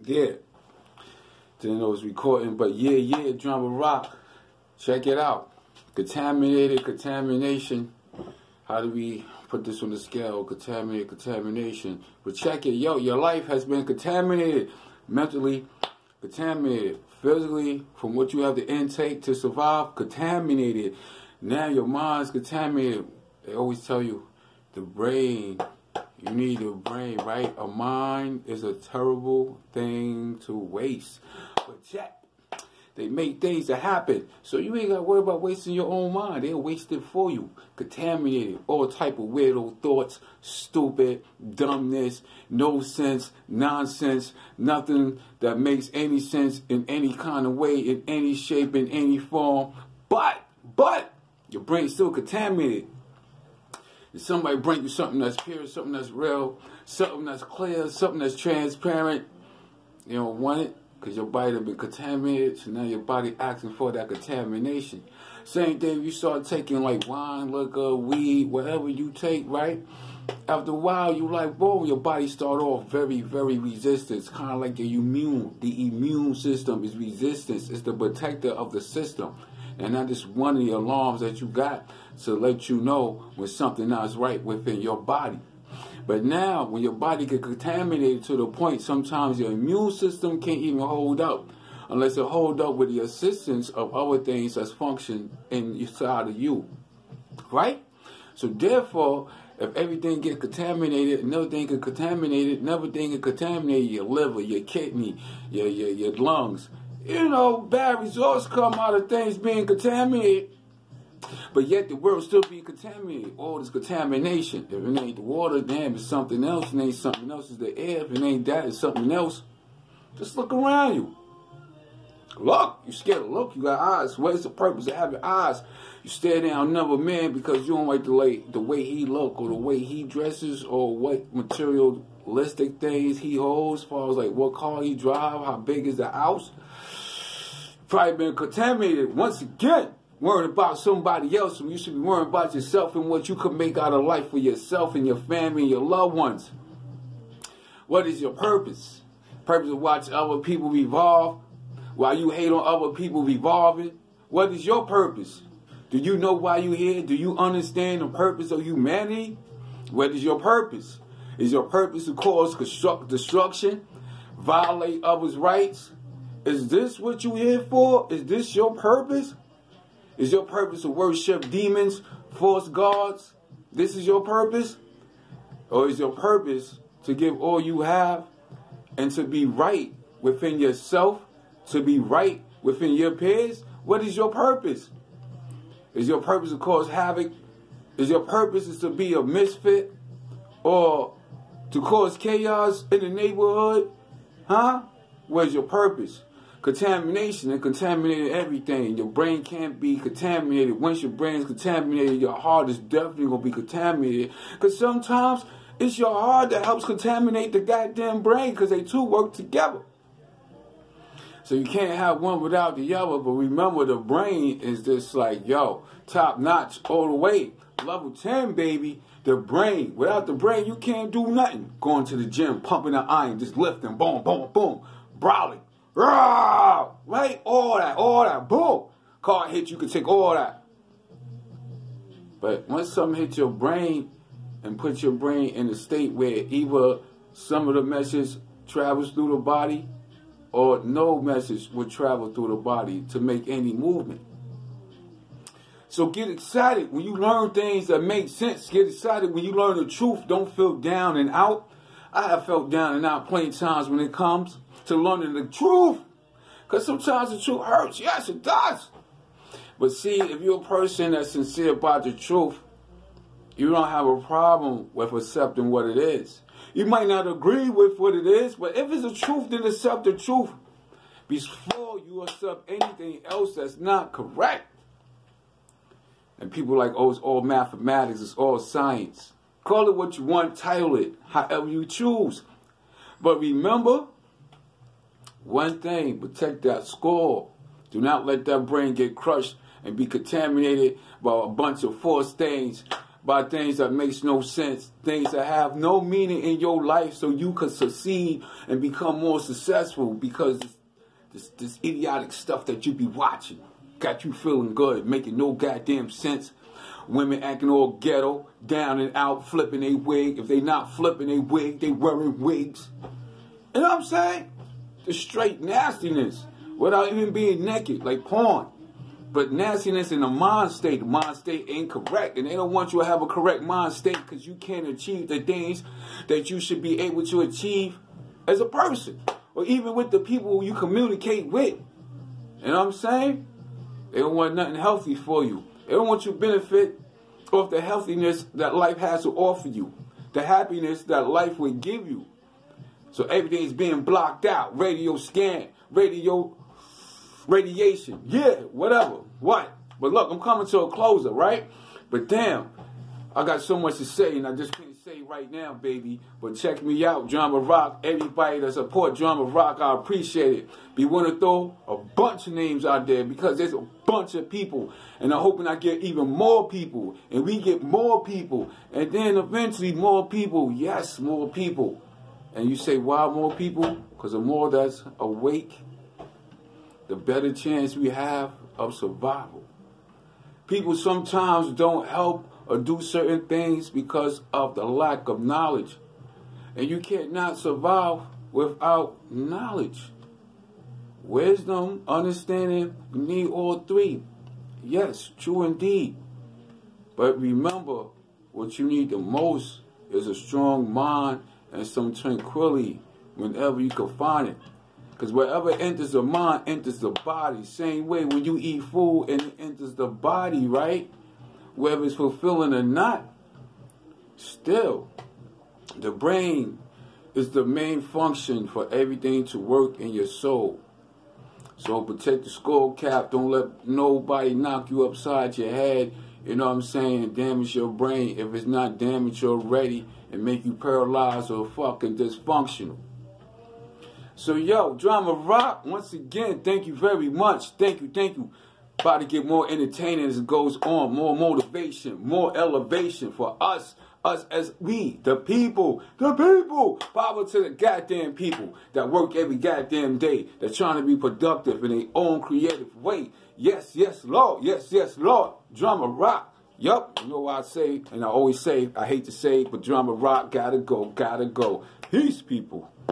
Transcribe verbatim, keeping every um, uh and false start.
Yeah. Didn't know it was recording, but yeah, yeah, Drama Rock. Check it out. Contaminated, contamination. How do we put this on the scale? Contaminated, contamination. But check it, yo, your life has been contaminated. Mentally contaminated. Physically, from what you have to intake to survive, contaminated. Now your mind's contaminated. They always tell you, the brain, you need a brain, right? A mind is a terrible thing to waste. But check, they make things that happen. So you ain't got to worry about wasting your own mind. They'll waste it for you. Contaminated. All type of weirdo thoughts, stupid, dumbness, no sense, nonsense, nothing that makes any sense in any kind of way, in any shape, in any form. But, but, your brain's still contaminated. If somebody bring you something that's pure, something that's real, something that's clear, something that's transparent, you don't want it because your body has been contaminated, so now your body asking for that contamination. Same thing if you start taking like wine, liquor, weed, whatever you take, right? After a while, you like, boom, your body start off very, very resistant. It's kind of like your immune. The immune system is resistance. It's the protector of the system. And that is one of the alarms that you got to let you know when something not is right within your body. But now, when your body gets contaminated to the point, sometimes your immune system can't even hold up unless it hold up with the assistance of other things that's function inside of you. Right? So therefore, if everything gets contaminated, another thing get contaminated, another thing get contaminated, your liver, your kidney, your, your, your lungs. You know, bad results come out of things being contaminated. But yet the world still being contaminated. All this contamination. If it ain't the water, damn, it's something else. If it ain't something else, it's the air. If it ain't that, it's something else. Just look around you. Look. You scared to look. You got eyes. What is the purpose of having eyes? You stare down another man because you don't like the way, the way he look or the way he dresses or what materialistic things he holds as far as like what car he drive, how big is the house. Probably been contaminated once again. Worrying about somebody else when you should be worrying about yourself and what you could make out of life for yourself and your family and your loved ones. What is your purpose? Purpose to watch other people evolve while you hate on other people evolving? What is your purpose? Do you know why you're here? Do you understand the purpose of humanity? What is your purpose? Is your purpose to cause construct destruction? Violate others' rights? Is this what you're here for? Is this your purpose? Is your purpose to worship demons, false gods? This is your purpose? Or is your purpose to give all you have and to be right within yourself, to be right within your peers? What is your purpose? Is your purpose to cause havoc? Is your purpose is to be a misfit or to cause chaos in the neighborhood? Huh? Where's your purpose? Contamination and contaminated everything. Your brain can't be contaminated. Once your brain's contaminated, your heart is definitely going to be contaminated. Because sometimes it's your heart that helps contaminate the goddamn brain because they two work together. So you can't have one without the other. But remember, the brain is just like, yo, top notch all the way. Level ten, baby. The brain. Without the brain, you can't do nothing. Going to the gym, pumping the iron, just lifting, boom, boom, boom, brawling. Rah! Right? All that, all that. Boom. Car hit, you can take all that. But once something hits your brain and puts your brain in a state where either some of the message travels through the body or no message will travel through the body to make any movement. So get excited when you learn things that make sense. Get excited when you learn the truth. Don't feel down and out. I have felt down and out plenty of times when it comes to learning the truth. Because sometimes the truth hurts. Yes, it does. But see, if you're a person that's sincere about the truth, you don't have a problem with accepting what it is. You might not agree with what it is, but if it's the truth, then accept the truth before you accept anything else that's not correct. And people are like, oh, it's all mathematics, it's all science. Call it what you want, title it, however you choose. But remember, one thing, protect that skull. Do not let that brain get crushed and be contaminated by a bunch of false things, by things that makes no sense, things that have no meaning in your life, so you can succeed and become more successful, because this, this, this idiotic stuff that you be watching got you feeling good, making no goddamn sense. Women acting all ghetto, down and out, flipping a wig. If they not flipping a wig, they wearing wigs. You know what I'm saying? The straight nastiness, without even being naked, like porn. But nastiness in the mind state. The mind state ain't correct. And they don't want you to have a correct mind state, because you can't achieve the things that you should be able to achieve as a person. Or even with the people you communicate with. You know what I'm saying? They don't want nothing healthy for you. They don't want you to benefit off the healthiness that life has to offer you. The happiness that life would give you. So everything is being blocked out. Radio scan, radio... radiation, yeah, whatever, what? But look, I'm coming to a closer, right? But damn, I got so much to say, and I just can't say right now, baby. But check me out, Drama Rock. Everybody that support Drama Rock, I appreciate it. Be willing to throw a bunch of names out there, because there's a bunch of people, and I'm hoping I get even more people, and we get more people, and then eventually more people. Yes, more people. And you say, why more people? Because the more that's awake, the better chance we have of survival. People sometimes don't help or do certain things because of the lack of knowledge. And you can't not survive without knowledge. Wisdom, understanding, you need all three. Yes, true indeed. But remember, what you need the most is a strong mind and some tranquility whenever you can find it. Because wherever enters the mind, enters the body. Same way when you eat food and it enters the body, right? Whether it's fulfilling or not, still, the brain is the main function for everything to work in your soul. So protect the skull cap. Don't let nobody knock you upside your head, you know what I'm saying, and damage your brain if it's not damaged already, and make you paralyzed or fucking dysfunctional. So, yo, Drama Rock, once again, thank you very much. Thank you, thank you. About to get more entertaining as it goes on. More motivation, more elevation for us. Us as we, the people. The people. Power to the goddamn people that work every goddamn day. They're trying to be productive in their own creative way. Yes, yes, Lord. Yes, yes, Lord. Drama Rock. Yup. You know what I say, and I always say, I hate to say it, but Drama Rock gotta go, gotta go. Peace, people.